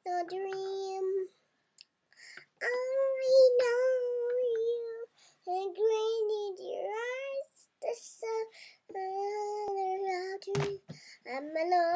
no dream. I know you, and green in your eyes, the sun, another dream. I'm alone.